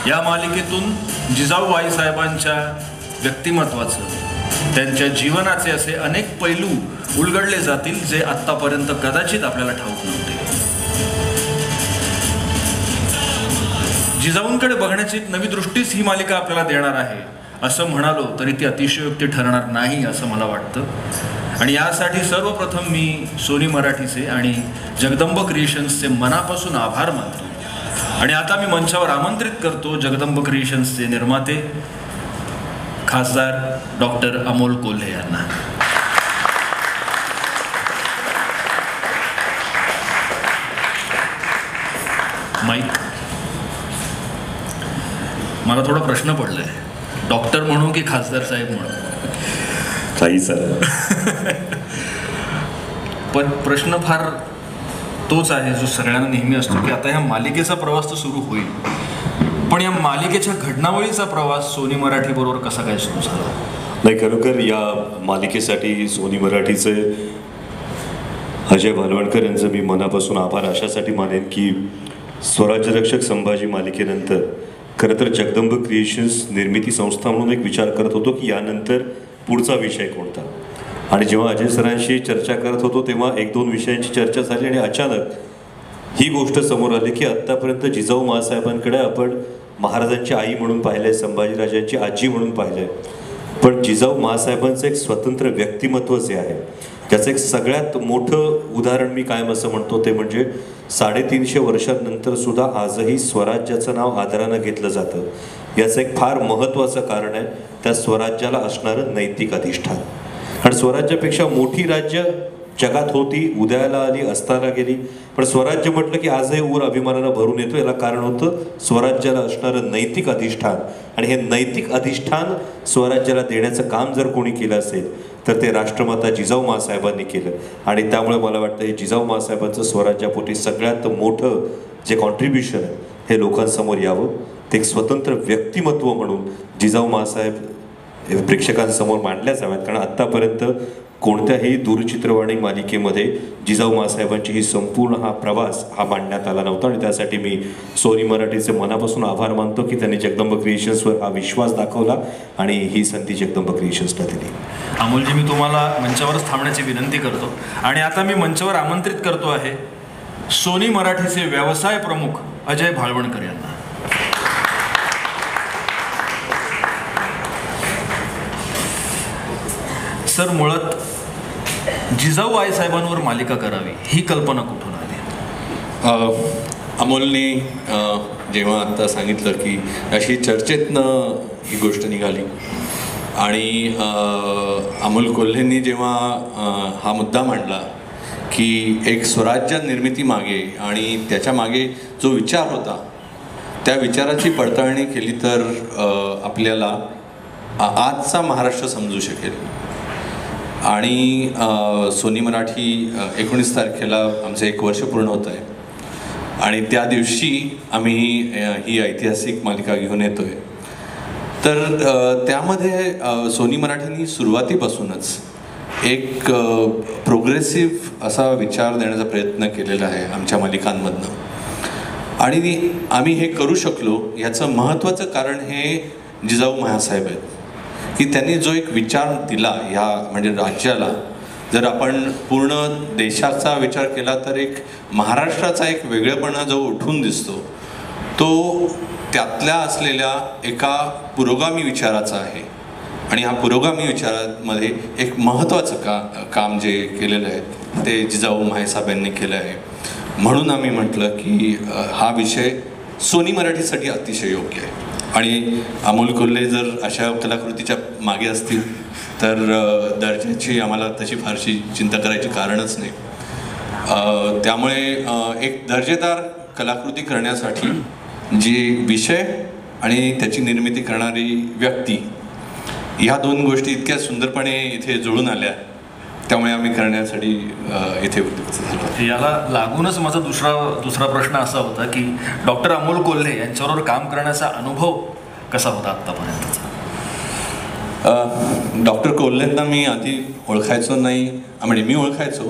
या मालिकेतून जिजाऊ आईसाहेबांच्या व्यक्तिमत्वाचं, त्यांच्या जीवनाचे असे अनेक पैलू उलगडले जातील जे आत्तापर्यंत कदाचित आपल्याला ठाऊक नव्हते. जिजाऊंकडे बघण्याची एक नवी दृष्टीच ही मालिका आपल्याला देणार आहे असं म्हणालो तरी ती अतिशयोक्ती ठरणार नाही असं मला वाटतं. आणि यासाठी सर्वप्रथम मी सोनी मराठीचे आणि जगदंब क्रिएशन्सचे मनापासून आभार मानतो. आणि आता मी मंचावर आमंत्रित करतो जगदंब क्रिएशन्सचे निर्माते खासदार डॉक्टर अमोल कोल्हे यांना. माईक. मला थोडा प्रश्न पडलाय, डॉक्टर म्हणू की खासदार साहेब म्हणू? काही सर. पण प्रश्न फार तोच आहे जो सगळ्यांना नेहमी असतो की आता ह्या मालिकेचा प्रवास तर सुरू होईल, पण या मालिकेच्या घडणावळीचा प्रवास सोनी मराठी बरोबर कसा काय सुरू झाला? नाही, खरोखर या मालिकेसाठी सोनी मराठीचे अजय भालवणकर यांचं मी मनापासून आभार अशासाठी मानेन की स्वराज्यरक्षक संभाजी मालिकेनंतर खरं तर जगदंब क्रिएशन्स निर्मिती संस्था म्हणून एक विचार करत होतो की यानंतर पुढचा विषय कोणता. आणि जेव्हा अजय सरांशी चर्चा करत होतो तेव्हा एक दोन विषयांची चर्चा झाली आणि अचानक ही गोष्ट समोर आली की आत्तापर्यंत जिजाऊ माँसाहेबांकडे आपण महाराजांची आई म्हणून पाहिलंय, संभाजीराजांची आजी म्हणून पाहिलंय, पण जिजाऊ माँसाहेबांचं एक स्वतंत्र व्यक्तिमत्व जे आहे त्याचं एक सगळ्यात मोठं उदाहरण मी कायम असं म्हणतो ते म्हणजे 350 वर्षांनंतर सुद्धा आजही स्वराज्याचं नाव आदरानं घेतलं जातं. याचं एक फार महत्त्वाचं कारण आहे त्या स्वराज्याला असणारं नैतिक अधिष्ठान. आणि स्वराज्यापेक्षा मोठी राज्य जगात होती, उदयाला आली, असताना गेली, पण स्वराज्य म्हटलं की आजही ऊर अभिमानानं भरून येतो. याला कारण होतं स्वराज्याला असणारं नैतिक अधिष्ठान. आणि हे नैतिक अधिष्ठान स्वराज्याला देण्याचं काम जर कोणी केलं असेल तर ते राष्ट्रमाता जिजाऊ माँसाहेबांनी केलं. आणि त्यामुळे मला वाटतं हे जिजाऊ माँसाहेबांचं स्वराज्यापोटी सगळ्यात मोठं जे कॉन्ट्रीब्युशन आहे हे लोकांसमोर यावं. ते एक स्वतंत्र व्यक्तिमत्व म्हणून जिजाऊ माँसाहेब प्रेक्षकांसमोर मांडल्या जाव्यात. कारण आत्तापर्यंत कोणत्याही दूरचित्रवाणी मालिकेमध्ये जिजाऊ माँसाहेबांची ही संपूर्ण हा प्रवास हा मांडण्यात आला नव्हता. आणि त्यासाठी मी सोनी मराठीचे मनापासून आभार मानतो की त्यांनी जगदंब क्रिएशन्सवर हा विश्वास दाखवला आणि ही संधी जगदंब क्रिएशन्सला दिली. अमोलजी, मी तुम्हाला मंचावरच थांबण्याची विनंती करतो आणि आता मी मंचावर आमंत्रित करतो आहे सोनी मराठीचे व्यवसाय प्रमुख अजय भालवणकर यांना. सर, मुळात जिजाऊ आईसाहेबांवर मालिका करावी ही कल्पना कुठून आली? अमोलने जेव्हा आता सांगितलं की अशी चर्चेतनं ही गोष्ट निघाली आणि अमोल कोल्हेंनी जेव्हा हा मुद्दा मांडला की एक स्वराज्य निर्मिती मागे आणि त्याच्या मागे जो विचार होता त्या विचाराची पडताळणी केली तर आपल्याला आजचा महाराष्ट्र समजू शकेल. आणि सोनी मराठी 19 तारखेला आमचं 1 वर्ष पूर्ण होत आहे आणि त्या दिवशी आम्ही ही ऐतिहासिक मालिका घेऊन येतो आहे. तर त्यामध्ये सोनी मराठीनी सुरुवातीपासूनच एक प्रोग्रेसिव्ह असा विचार देण्याचा प्रयत्न केलेला आहे आमच्या मालिकांमधनं. आणि आम्ही हे करू शकलो याचं महत्त्वाचं कारण हे जिजाऊ माँसाहेब आहेत की त्यांनी जो एक विचार दिला ह्या म्हणजे राज्याला. जर आपण पूर्ण देशाचा विचार केला तर एक महाराष्ट्राचा एक वेगळेपणा जो उठून दिसतो तो त्यातल्या असलेल्या एका पुरोगामी विचाराचा आहे. आणि ह्या पुरोगामी विचारामध्ये एक महत्त्वाचं काम जे केलेलं आहे ते जिजाऊ माँसाहेब यांनी केलं आहे. म्हणून आम्ही म्हटलं की हा विषय सोनी मराठीसाठी अतिशय योग्य आहे. आणि अमोल कोल्हे जर अशा कलाकृतीच्या मागे असतील तर दर्जाची आम्हाला तशी फारशी चिंता करायची कारणच नाही. त्यामुळे एक दर्जेदार कलाकृती करण्यासाठी जी विषय आणि त्याची निर्मिती करणारी व्यक्ती ह्या दोन गोष्टी इतक्या सुंदरपणे इथे जुळून आल्या त्यामुळे आम्ही करण्यासाठी इथे उद्युक्त झालो. याला लागूनच माझा दुसरा प्रश्न असा होता की डॉक्टर अमोल कोल्हे यांच्याबरोबर काम करण्याचा अनुभव कसा होता आत्तापर्यंतचा? डॉक्टर कोल्हेंना मी आधी ओळखायचो नाही, म्हणजे मी ओळखायचो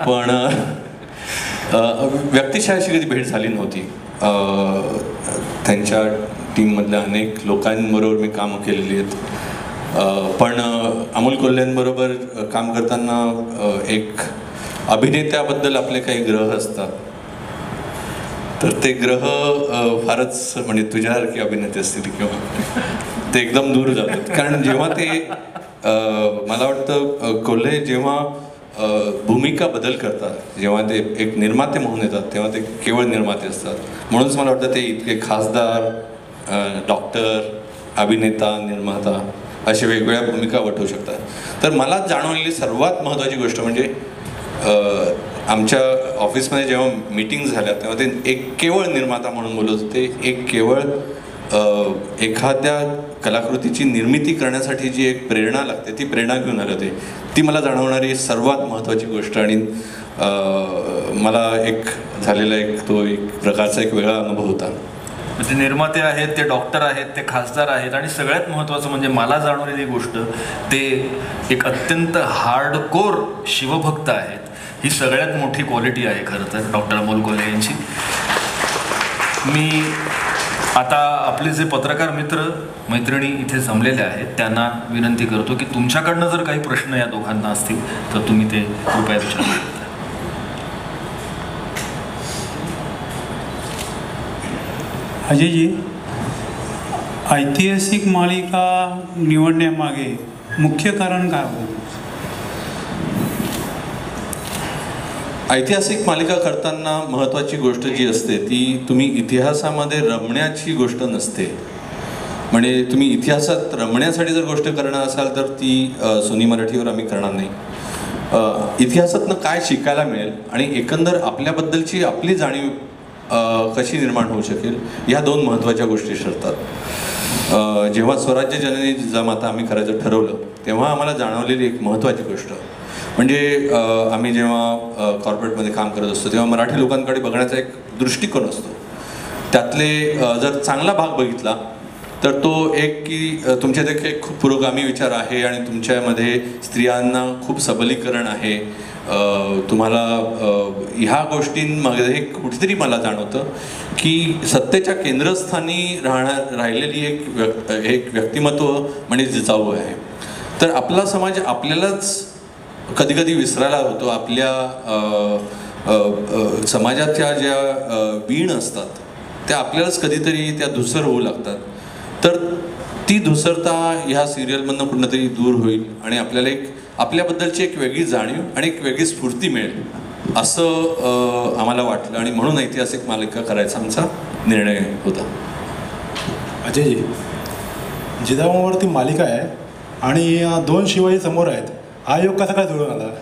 पण व्यक्तिशः अशी कधी भेट झाली नव्हती. त्यांच्या टीममधल्या अनेक लोकांबरोबर मी कामं केलेली आहेत. पण अमोल कोल्हेंबरोबर काम करताना एक अभिनेत्याबद्दल आपले काही ग्रह असतात. तर ते ग्रह फारच म्हणजे तुझ्यासारखे अभिनेते असतील किंवा ते एकदम दूर जातात. कारण जेव्हा ते मला वाटतं कोल्हे जेव्हा भूमिका बदल करतात, जेव्हा ते एक निर्माते म्हणून येतात तेव्हा ते केवळ निर्माते असतात. म्हणूनच मला वाटतं ते इतके खासदार, डॉक्टर, अभिनेता, निर्माता अशा वेगवेगळ्या भूमिका वठवू शकतात. तर मला जाणवलेली सर्वात महत्त्वाची गोष्ट म्हणजे आमच्या ऑफिसमध्ये जेव्हा मीटिंग झाल्या तेव्हा ते एक केवळ निर्माता म्हणून बोलत होते. एक केवळ एखाद्या कलाकृतीची निर्मिती करण्यासाठी जी एक प्रेरणा लागते ती प्रेरणा घेऊन आले होते. ती मला जाणवणारी सर्वात महत्त्वाची गोष्ट आणि मला एक झालेला एक प्रकारचा एक वेगळा अनुभव होता. ते निर्माते आहेत, ते डॉक्टर आहेत, ते खासदार आहेत आणि सगळ्यात महत्त्वाचं म्हणजे मला जाणवलेली गोष्ट ते एक अत्यंत हार्डकोर शिवभक्त आहेत. ही सगळ्यात मोठी क्वालिटी आहे खरं तर डॉक्टर अमोल कोल्हे यांची. मी आता आपले जे पत्रकार मित्र मैत्रिणी इथे जमलेले आहेत त्यांना विनंती करतो की तुमच्याकडनं जर काही प्रश्न या दोघांना असतील तर तुम्ही ते कृपया विचारू शकता. अजयजी, ऐतिहासिक मालिका निवडण्यामागे मुख्य कारण काय होतं? ऐतिहासिक मालिका करताना महत्त्वाची गोष्ट जी असते ती तुम्ही इतिहासामध्ये रमण्याची गोष्ट नसते. म्हणजे तुम्ही इतिहासात रमण्यासाठी जर गोष्ट करणार असाल तर ती सोनी मराठीवर आम्ही करणार नाही. इतिहासातनं काय शिकायला मिळेल आणि एकंदर आपल्याबद्दलची आपली जाणीव कशी निर्माण होऊ शकेल ह्या दोन महत्त्वाच्या गोष्टी ठरतात. जेव्हा स्वराज्य जननी जिजामाता आम्ही करायचं ठरवलं तेव्हा आम्हाला जाणवलेली एक महत्त्वाची गोष्ट म्हणजे आम्ही जेव्हा कॉर्पोरेटमध्ये काम करत असतो तेव्हा मराठी लोकांकडे बघण्याचा एक दृष्टिकोन असतो. त्यातले जर चांगला भाग बघितला तर तो एक की तुमच्या देखील खूप पुरोगामी विचार आहे आणि तुमच्यामध्ये स्त्रियांना खूप सबलीकरण आहे. तुम्हाला ह्या गोष्टींमध्ये कुठेतरी मला जाणवतं की सत्तेच्या केंद्रस्थानी राहिलेली एक व्यक्तिमत्व म्हणजे जिजाऊ आहे. तर आपला समाज आपल्यालाच कधी कधी विसरायला होतो. आपल्या समाजाच्या ज्या वीण असतात त्या आपल्यालाच कधीतरी त्या धुसर होऊ लागतात. तर ती धुसरता ह्या सिरियलमधनं कुठं तरी दूर होईल आणि आपल्याला एक आपल्याबद्दलची एक वेगळी जाणीव आणि एक वेगळी स्फूर्ती मिळेल असं आम्हाला वाटलं आणि म्हणून ऐतिहासिक मालिका करायचा आमचा निर्णय होता. अजयजी, जिजाऊवरती मालिका आहे आणि दोन शिवाजी समोर आहेत. हा योग कसा काय जुळून आला?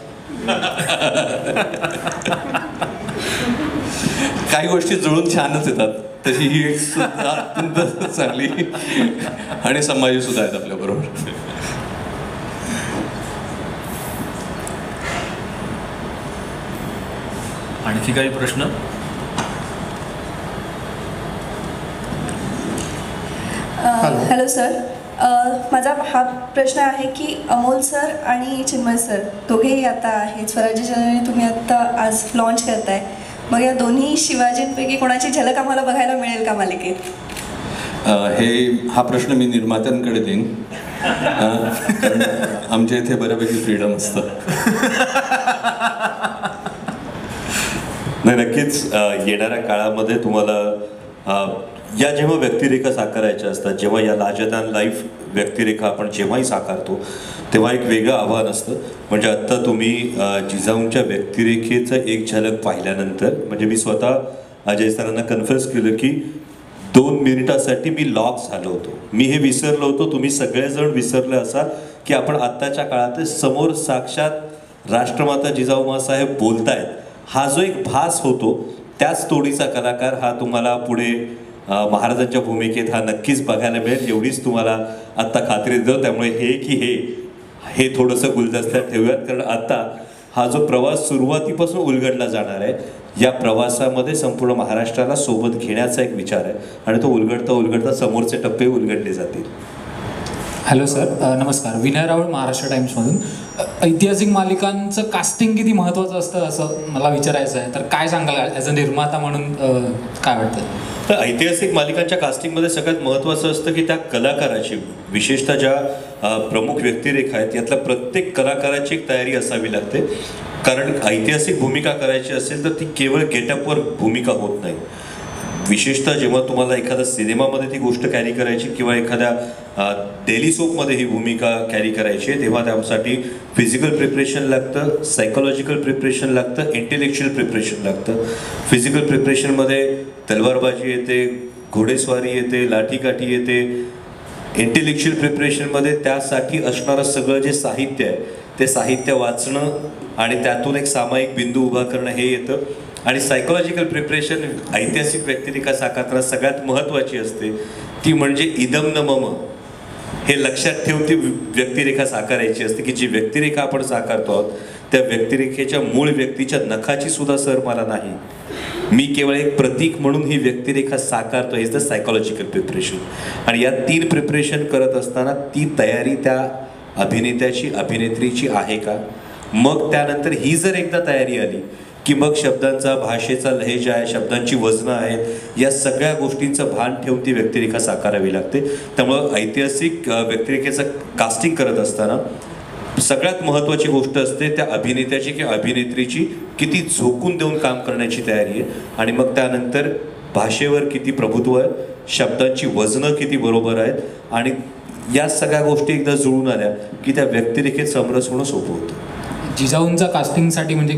काही गोष्टी जुळून छानच येतात. तशी ही एक सुद्धा अत्यंत चांगली आणि संभाजी सुद्धा आहेत आपल्याबरोबर. आणखी काही प्रश्न? हॅलो सर, माझा हा प्रश्न आहे की अमोल सर आणि चिन्मय सर दोघेही आता आहेत स्वराज्य जननी तुम्ही आत्ता आज लॉन्च करताय. मग या दोन्ही शिवाजींपैकी कोणाची झलक आम्हाला बघायला मिळेल का मालिकेत? हा प्रश्न मी निर्मात्यांकडे देईन. कारण आमच्या इथे बऱ्यापैकी फ्रीडम असतं. नाही, नक्कीच येणाऱ्या काळामध्ये तुम्हाला या जेव्हा व्यक्तिरेखा साकारायच्या असतात, जेव्हा या लार्जर लाईफ व्यक्तिरेखा आपण जेव्हाही साकारतो तेव्हा एक वेगळं आव्हान असतं. म्हणजे आत्ता तुम्ही जिजाऊंच्या व्यक्तिरेखेचं एक झलक पाहिल्यानंतर म्हणजे मी स्वतः अजय सरांना कन्फ्युज केलं की 2 मिनिटासाठी मी लॉक झालो होतो. मी हे विसरलो होतो, तुम्ही सगळेजण विसरले असाल की आपण आत्ताच्या काळात समोर साक्षात राष्ट्रमाता जिजाऊ साहेब बोलतायत. हा जो एक भास होतो त्याच तोडीचा कलाकार हा तुम्हाला पुढे महाराजांच्या भूमिकेत हा नक्कीच बघायला मिळेल एवढीच तुम्हाला आत्ता खात्री देतो. त्यामुळे हे थोडंसं गुलदस्त्यात ठेवूयात कारण आता हा जो प्रवास सुरुवातीपासून उलगडला जाणार आहे या प्रवासामध्ये संपूर्ण महाराष्ट्राला सोबत घेण्याचा एक विचार आहे आणि तो उलगडता समोरचे टप्पे उलगडले जातील. हॅलो सर, नमस्कार. विनय राहुल, महाराष्ट्र टाइम्समधून. ऐतिहासिक मालिकांचं कास्टिंग किती महत्त्वाचं असतं असं मला विचारायचं आहे, तर काय सांगाल ॲज अ निर्माता म्हणून काय वाटतं? तर ऐतिहासिक मालिकांच्या कास्टिंगमध्ये सगळ्यात महत्त्वाचं असतं की त्या कलाकाराची, विशेषतः ज्या प्रमुख व्यक्तिरेखा आहेत यातल्या प्रत्येक कलाकाराची एक तयारी असावी लागते. कारण ऐतिहासिक भूमिका करायची असेल तर ती केवळ गेटअपवर भूमिका होत नाही. विशेषतः जेव्हा तुम्हाला एखाद्या सिनेमामध्ये ती गोष्ट कॅरी करायची किंवा एखाद्या डेली सोपमध्ये ही भूमिका कॅरी करायची आहे, तेव्हा त्यासाठी फिजिकल प्रिपरेशन लागतं, सायकोलॉजिकल प्रिपरेशन लागतं, इंटेलेक्च्युअल प्रिपरेशन लागतं. फिजिकल प्रिपरेशनमध्ये तलवारबाजी येते, घोडेस्वारी येते, लाठीकाठी येते. इंटेलेक्च्युअल प्रिपरेशनमध्ये त्यासाठी असणारं सगळं जे साहित्य आहे ते साहित्य वाचणं आणि त्यातून एक सामायिक बिंदू उभा करणं हे येतं. आणि सायकोलॉजिकल प्रिपरेशन ऐतिहासिक व्यक्तिरेखा साकारताना सगळ्यात महत्त्वाची असते, ती म्हणजे इदम न मम, हे लक्षात ठेवून ती व्यक्तिरेखा साकारायची असते की जी व्यक्तिरेखा आपण साकारतो आहोत त्या व्यक्तिरेखेच्या मूळ व्यक्तीच्या नखाची सुद्धा सर मला नाही, मी केवळ एक प्रतीक म्हणून ही व्यक्तिरेखा साकारतो. Is the psychological preparation. आणि या 3 प्रिपरेशन करत असताना ती तयारी त्या अभिनेत्याची, अभिनेत्रीची आहे का? मग त्यानंतर ही जर एकदा तयारी आली की मग शब्दांचा, भाषेचा लहेजा आहे, शब्दांची वजनं आहेत, या सगळ्या गोष्टींचं भान ठेवून ती व्यक्तिरेखा साकारावी लागते. त्यामुळं ऐतिहासिक व्यक्तिरेखेचं कास्टिंग करत असताना सगळ्यात महत्त्वाची गोष्ट असते त्या अभिनेत्याची किंवा अभिनेत्रीची किती झोकून देऊन काम करण्याची तयारी आहे. आणि मग त्यानंतर भाषेवर किती प्रभुत्व आहे, शब्दांची वजनं किती बरोबर आहेत, आणि या सगळ्या गोष्टी एकदा जुळून आल्या की त्या व्यक्तिरेखेत समरस होणं सोपं होतं. जिजाऊंचा कास्टिंगसाठी म्हणजे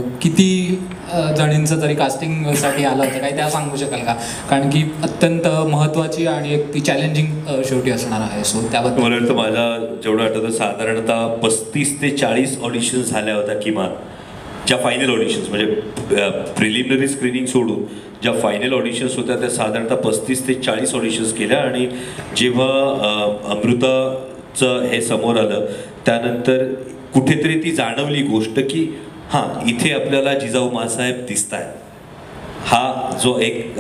किती जणींचं तरी कास्टिंगसाठी आलं होतं, काही त्या सांगू शकाल का? कारण की अत्यंत महत्त्वाची आणि एक ती चॅलेंजिंग शेवटी असणार आहे. सो त्याबद्दल मला वाटतं, माझा जेवढं आठवतं साधारणतः 35 ते 40 ऑडिशन्स झाल्या होत्या किमान. ज्या फायनल ऑडिशन्स म्हणजे प्रिलिमिनरी स्क्रीनिंग सोडून ज्या फायनल ऑडिशन्स होत्या त्या साधारणतः 35 ते 40 ऑडिशन्स केल्या. आणि जेव्हा अमृताचं हे समोर आलं त्यानंतर कुठेतरी ती जाणवली गोष्ट की हां, इथे आपल्याला जिजाऊ माँसाहेब दिसत आहेत. हा जो एक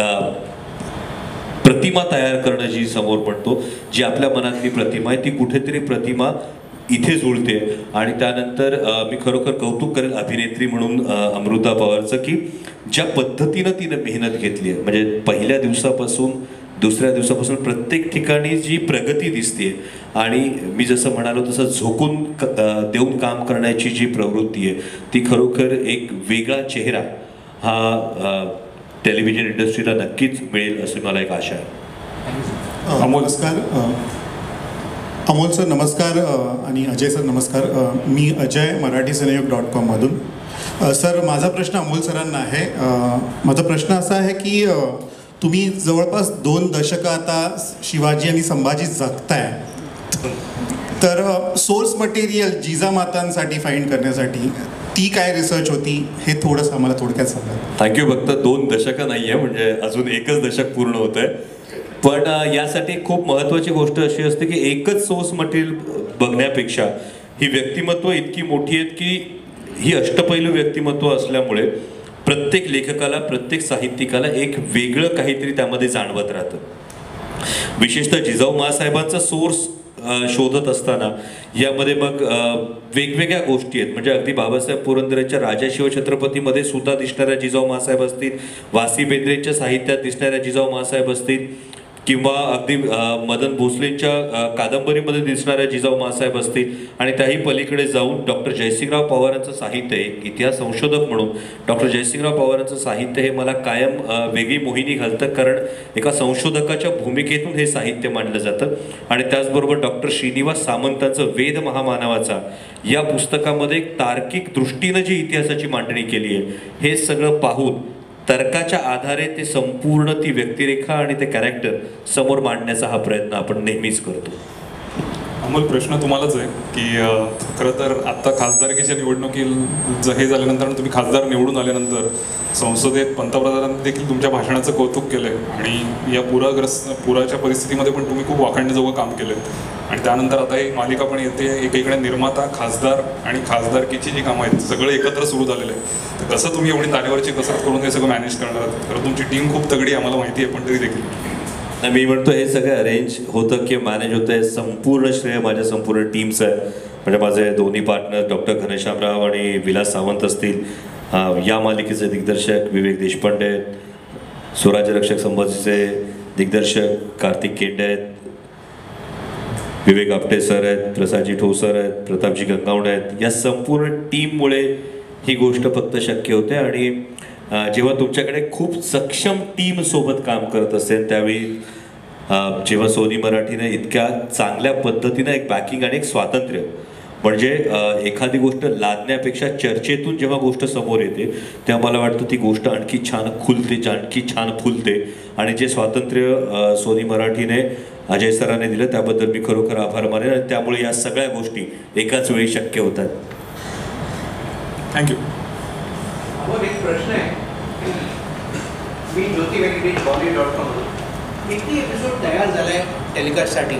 प्रतिमा तयार करणं जी समोर पडतो, जी आपल्या मनातली प्रतिमा आहे ती कुठेतरी प्रतिमा इथे जुळते. आणि त्यानंतर मी खरोखर कौतुक करेल अभिनेत्री म्हणून अमृता पवारचं की ज्या पद्धतीनं तिनं मेहनत घेतली आहे. म्हणजे पहिल्या दिवसापासून दुसऱ्या दिवसापासून प्रत्येक ठिकाणी जी प्रगती दिसते आणि मी जसं म्हणालो तसं झोकून देऊन काम करण्याची जी प्रवृत्ती आहे ती खरोखर एक वेगळा चेहरा हा टेलिव्हिजन इंडस्ट्रीला नक्कीच मिळेल असं मला एक आशा आहे. नमस्कार अमोल सर, नमस्कार. आणि अजय सर नमस्कार. मी अजय, मराठीसिनेयोग.com मधून. सर, माझा प्रश्न अमोल सरांना आहे. माझा प्रश्न असा आहे की तुम्ही जवळपास 2 दशकं आता शिवाजी आणि संभाजी जगताय, तर सोर्स मटेरियल जिजामातांसाठी फाइंड करण्यासाठी ती काय रिसर्च होती हे थोडंसं आम्हाला थोडक्यात सांगा. थँक्यू. फक्त 2 दशकं नाही आहे, म्हणजे अजून 1च दशक पूर्ण होत आहे. पण यासाठी खूप महत्त्वाची गोष्ट अशी असते की एकच सोर्स मटेरियल बघण्यापेक्षा ही व्यक्तिमत्व इतकी मोठी आहेत की ही अष्टपैलू व्यक्तिमत्व असल्यामुळे प्रत्येक लेखकाला, प्रत्येक साहित्यिकाला एक वेगळं काहीतरी त्यामध्ये जाणवत राहतं. विशेषतः जिजाऊ माँसाहेबांचा सोर्स शोधत असताना यामध्ये मग वेगवेगळ्या गोष्टी आहेत. म्हणजे अगदी बाबासाहेब पुरंदरेच्या राजा शिवछत्रपतीमध्ये सुद्धा दिसणाऱ्या जिजाऊ माँसाहेब असतील, वासी बेंद्रेच्या साहित्यात दिसणाऱ्या जिजाऊ माँसाहेब असतील, किंवा अगदी मदन भोसलेंच्या कादंबरीमध्ये दिसणाऱ्या जिजाऊ माँसाहेब असतील, आणि त्याही पलीकडे जाऊन डॉक्टर जयसिंगराव पवारांचं साहित्य, एक इतिहास संशोधक म्हणून डॉक्टर जयसिंगराव पवारांचं साहित्य हे मला कायम वेगळी मोहिनी घालतं. कारण एका संशोधकाच्या भूमिकेतून हे साहित्य मांडलं जातं. आणि त्याचबरोबर डॉक्टर श्रीनिवास सामंतांचं वेद महामानवाचा या पुस्तकामध्ये एक तार्किक दृष्टीनं जी इतिहासाची मांडणी केली आहे, हे सगळं पाहून तर्काच्या आधारे ते संपूर्ण ती व्यक्तिरेखा आणि ते कॅरेक्टर समोर मांडण्याचा हा प्रयत्न आपण नेहमीच करतो. अमोल, प्रश्न तुम्हालाच आहे की खरं तर आत्ता खासदारकीच्या निवडणुकीत हे झाल्यानंतर तुम्ही खासदार निवडून आल्यानंतर संसदेत पंतप्रधानांनी देखील तुमच्या भाषणाचं कौतुक केलं आहे आणि या पुराच्या परिस्थितीमध्ये पण तुम्ही खूप वाखाणण्याजोगं काम केलं आहे. आणि त्यानंतर आता ही मालिका पण येते, एकीकडे निर्माता, खासदार आणि खासदारकीची जी कामं आहेत सगळं एकत्र सुरू झालेलं आहे. तर कसं तुम्ही एवढी तारेवरची कसरत करून हे सगळं मॅनेज करणार आहात? खरं तुमची टीम खूप तगडी आम्हाला माहिती आहे, पण तरी देखील मी म्हणतो हे सगळं अरेंज होतं की मॅनेज होतं हे संपूर्ण श्रेय माझ्या संपूर्ण टीमचं आहे. म्हणजे माझे दोन्ही पार्टनर डॉक्टर घनश्यामराव आणि विलास सावंत असतील, या मालिकेचे दिग्दर्शक विवेक देशपांडे, स्वराज्यरक्षक संभाजीचे दिग्दर्शक कार्तिक केंडे आहेत, विवेक आपटे सर आहेत, प्रसादजी ठोसर आहेत, प्रतापजी गंगावणे आहेत. या संपूर्ण टीममुळे ही गोष्ट फक्त शक्य होते. आणि जेव्हा तुमच्याकडे खूप सक्षम टीम सोबत काम करत असेल त्यावेळी जेव्हा सोनी मराठीने इतक्या चांगल्या पद्धतीनं एक बॅकिंग आणि एक स्वातंत्र्य, म्हणजे एखादी गोष्ट लादण्यापेक्षा चर्चेतून जेव्हा गोष्ट समोर येते तेव्हा मला वाटतं ती गोष्ट आणखी छान खुलते, आणखी छान फुलते. आणि जे स्वातंत्र्य सोनी मराठीने अजय सरांनी दिलं त्याबद्दल मी खरोखर आभार मानेन. आणि त्यामुळे या सगळ्या गोष्टी एकाच वेळी शक्य होतात. थँक्यू. एक प्रश्न आहे, मी ज्योती व्यंकटेश बॉली.com किती एपिसोड तयार झालाय टेलिकास्टसाठी?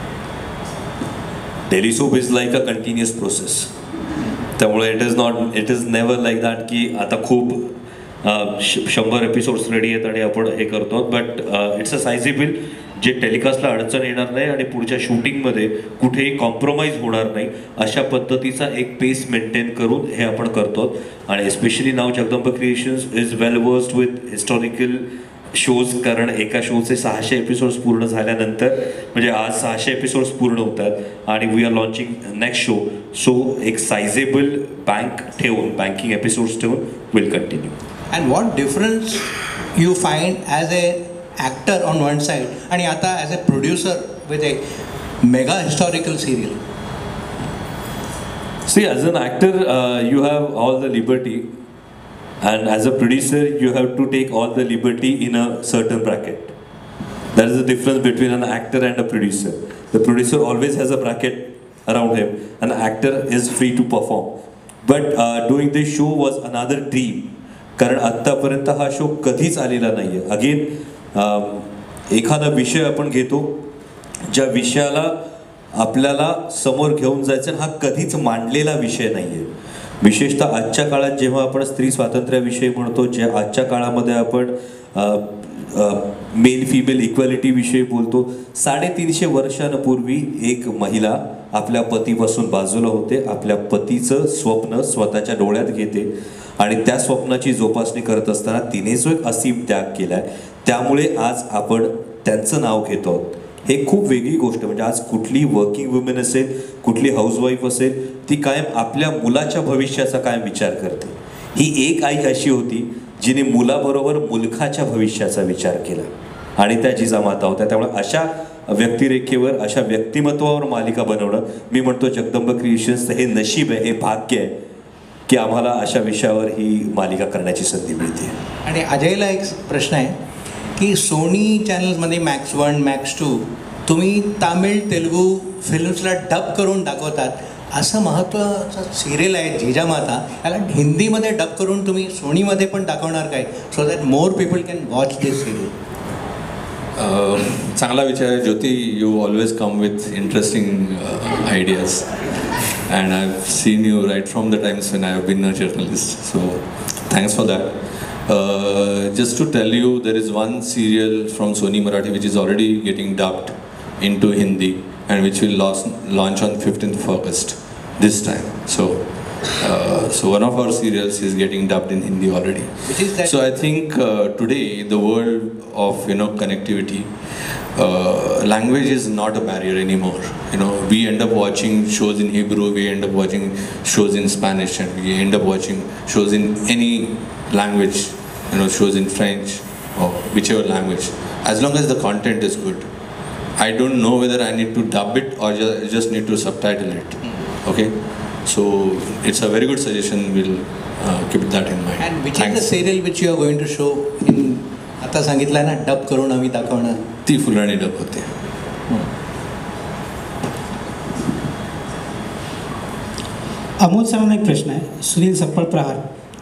Tele soap is like a continuous process. त्यामुळे it is never like that की आता खूप 100 एपिसोड्स रेडी आहेत आणि आपण हे करतो. बट इट्स अ सायझेबल जे टेलिकास्टला अडचण येणार नाही आणि पुढच्या शूटिंगमध्ये कुठेही कॉम्प्रोमाइज होणार नाही अशा पद्धतीचा एक पेस मेंटेन करून हे आपण करतो. आणि एस्पेशली नाव Jagdamb creations is well versed with historical shows, कारण एका शोचे 600 एपिसोड्स पूर्ण झाल्यानंतर म्हणजे आज 600 एपिसोड्स पूर्ण होतात आणि we are launching next show. So एक सायझेबल बँकिंग एपिसोड्स ठेवून will continue. And what difference you find as a actor on one side आणि आता as a producer with a mega historical serial? See, as an actor, you have all the liberty, and as a producer, you have to take all the liberty in a certain bracket. That is the difference between an actor and a producer. The producer always has a bracket around him, and the actor is free to perform. But doing this show was another dream. कारण आत्तापर्यंत हा show कधीच आलेला नाही आहे. Again एखादा विषय आपण घेतो, ज्या विषयाला आपल्याला समोर घेऊन जायचं, हा कधीच मांडलेला विषय नाही आहे. विशेषतः आजच्या काळात जेव्हा आपण स्त्री स्वातंत्र्याविषयी म्हणतो, जे आजच्या काळामध्ये आपण मेल फिमेल इक्वॅलिटीविषयी बोलतो, 350 वर्षांपूर्वी एक महिला आपल्या पतीपासून बाजूला होते, आपल्या पतीचं स्वप्न स्वतःच्या डोळ्यात घेते आणि त्या स्वप्नाची जोपासणी करत असताना तिने जो एक असीम त्याग केलाय, त्यामुळे आज आपण त्यांचं नाव घेतो आहोत. हे खूप वेगळी गोष्ट. म्हणजे आज कुठली वर्किंग वुमेन असेल, कुठली हाऊसवाईफ असेल, ती कायम आपल्या मुलाच्या भविष्याचा कायम विचार करते. ही एक आई अशी होती जिने मुलाबरोबर मुलखाच्या भविष्याचा विचार केला आणि त्या जिजामाता होत्या. त्यामुळे अशा व्यक्तिरेखेवर, अशा व्यक्तिमत्वावर मालिका बनवणं, मी म्हणतो जगदंब क्रिएशन्सचं हे नशीब आहे, हे भाग्य आहे की आम्हाला अशा विषयावर ही मालिका करण्याची संधी मिळते. आणि अजयला एक प्रश्न आहे की सोनी चॅनल्समध्ये मॅक्स 1, मॅक्स 2 तुम्ही तामिळ तेलुगू फिल्म्सला डब करून दाखवतात. असं महत्त्वाचं सिरियल आहे जिजामाता, याला हिंदीमध्ये डब करून तुम्ही सोनीमध्ये पण दाखवणार काय, so that more people can watch this serial? चांगला विचार आहे Jyoti. You always come with interesting ideas and I've seen you right from the times when I have been a journalist, so thanks for that. Just to tell you, there is one serial from Sony Marathi which is already getting dubbed into Hindi and which will launch on 15th of August this time. So one of our serials is getting dubbed in Hindi already. Which is that? So I think today the world of connectivity, language is not a barrier anymore. We end up watching shows in Hebrew, we end up watching shows in Spanish, and we end up watching shows in any language, shows in French or whichever language, as long as the content is good. I don't know whether I need to dub it or just need to subtitle it. Okay, so it's a very good suggestion. We'll keep that in mind. And which is the serial which you are going to show in? आता सांगितलं ना डब करून आम्ही दाखवणार. ती फुलाणी डब होते. अमोल सरांना एक प्रश्न आहे. सुनील सप्पळ प्रहार,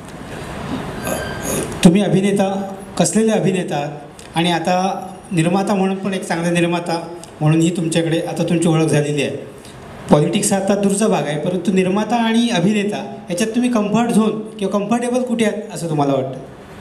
तुम्ही अभिनेता, कसलेले अभिनेता आणि आता निर्माता म्हणून पण एक चांगला निर्माता म्हणूनही तुमच्याकडे आता तुमची ओळख झालेली आहे. पॉलिटिक्स हा आता दूरचा भाग आहे, परंतु निर्माता आणि अभिनेता याच्यात तुम्ही कम्फर्ट झोन किंवा कम्फर्टेबल कुठे आहात असं तुम्हाला वाटतं?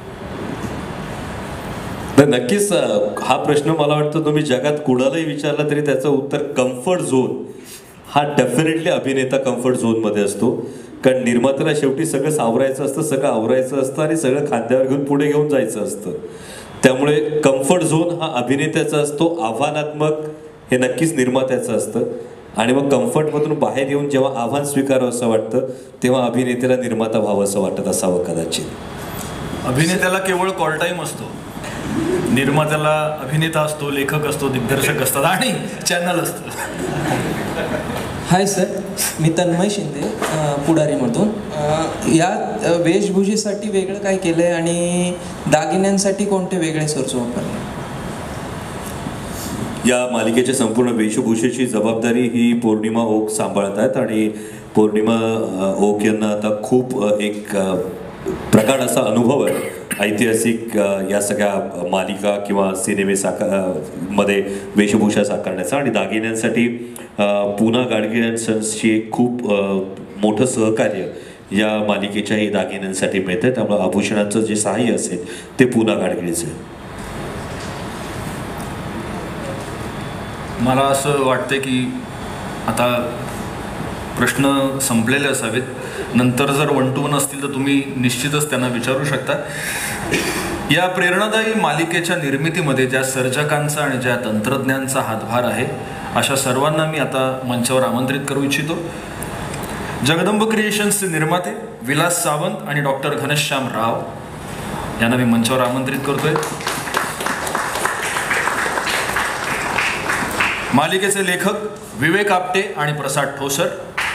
नक्कीच हा प्रश्न मला वाटतं तुम्ही जगात कुणालाही विचारला तरी त्याचं उत्तर कम्फर्ट झोन हा डेफिनेटली अभिनेता कम्फर्ट झोनमध्ये असतो. कारण निर्मात्याला शेवटी सगळं सावरायचं असतं, सगळं आवरायचं असतं आणि सगळं खांद्यावर घेऊन पुढे घेऊन जायचं असतं. त्यामुळे कम्फर्ट झोन हा अभिनेत्याचा असतो, आव्हानात्मक हे नक्कीच निर्मात्याचं असतं. आणि मग कम्फर्टमधून बाहेर येऊन जेव्हा आव्हान स्वीकारावं असं वाटतं तेव्हा अभिनेत्याला निर्माता व्हावं असं वाटत असावं कदाचित. अभिनेत्याला केवळ कॉल टाईम असतो, निर्मात्याला अभिनेता असतो, लेखक असतो, दिग्दर्शक असतात आणि चॅनल असतं. हाय सर, मी तन्मय शिंदे पुढारीमधून. या वेशभूषेसाठी वेगळं काय केलं आहे आणि दागिन्यांसाठी कोणते वेगळे सोर्स वापरले? या मालिकेच्या संपूर्ण वेशभूषेची जबाबदारी ही पौर्णिमा ओक सांभाळत आहेत आणि पौर्णिमा ओक यांना आता खूप एक प्रगाढ असा अनुभव आहे ऐतिहासिक या सगळ्या मालिका किंवा सिनेमे मध्ये वेशभूषा साकारण्याचा. आणि दागिन्यांसाठी पुना गाडगे अँड सन्सची एक खूप मोठं सहकार्य या मालिकेच्याही दागिन्यांसाठी मिळतं. त्यामुळे आभूषणाचं जे सहाय्य असेल ते पुना गाडगेचं. मला असं वाटतं की आता प्रश्न संपलेले असावेत. नंतर जर 1 to 1 असतील तर तुम्ही निश्चितच त्यांना विचारू शकता. या प्रेरणादायी मालिकेच्या निर्मितीमध्ये ज्या सर्जकांचा आणि ज्या तंत्रज्ञांचा हातभार आहे अशा सर्वांना मी आता मंचावर आमंत्रित करू इच्छितो. जगदंब क्रिएशन्सचे निर्माते विलास सावंत आणि डॉक्टर घनश्याम राव यांना मी मंचावर आमंत्रित करतोय. मालिकेचे लेखक विवेक आपटे आणि प्रसाद ठोसर.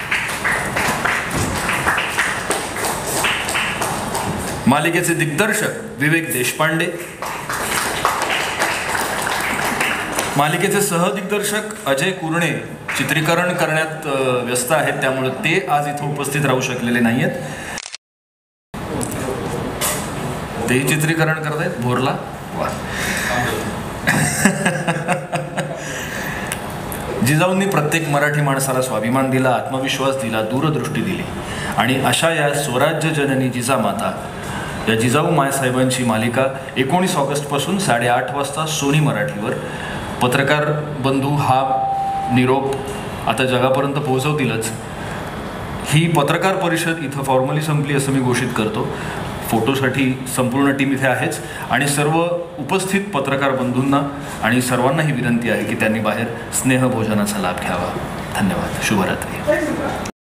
मालिकेचे दिग्दर्शक विवेक देशपांडे. मालिकेचे सहदिग्दर्शक अजय कुरणे चित्रीकरण करण्यात व्यस्त आहेत, त्यामुळे ते आज इथं उपस्थित राहू शकलेले नाही आहेत. तेही चित्रीकरण करत आहेत भोरला. वा. जिजाऊंनी प्रत्येक मराठी माणसाला स्वाभिमान दिला, आत्मविश्वास दिला, दूरदृष्टी दिली आणि अशा या स्वराज्य जननी जिजामाता या जिजाऊ मायसाहेबांची मालिका 19 ऑगस्टपासून 8:30 वाजता सोनी मराठीवर. पत्रकार बंधू हा निरोप आता जगापर्यंत पोहोचवतीलच. ही पत्रकार परिषद इथं फॉर्मली संपली असं मी घोषित करतो. फोटोसाठी संपूर्ण टीम इथे आहेच आणि सर्व उपस्थित पत्रकार बंधूंना आणि सर्वांनाही विनंती आहे की त्यांनी बाहेर स्नेहभोजनाचा लाभ घ्यावा. धन्यवाद. शुभरात्री.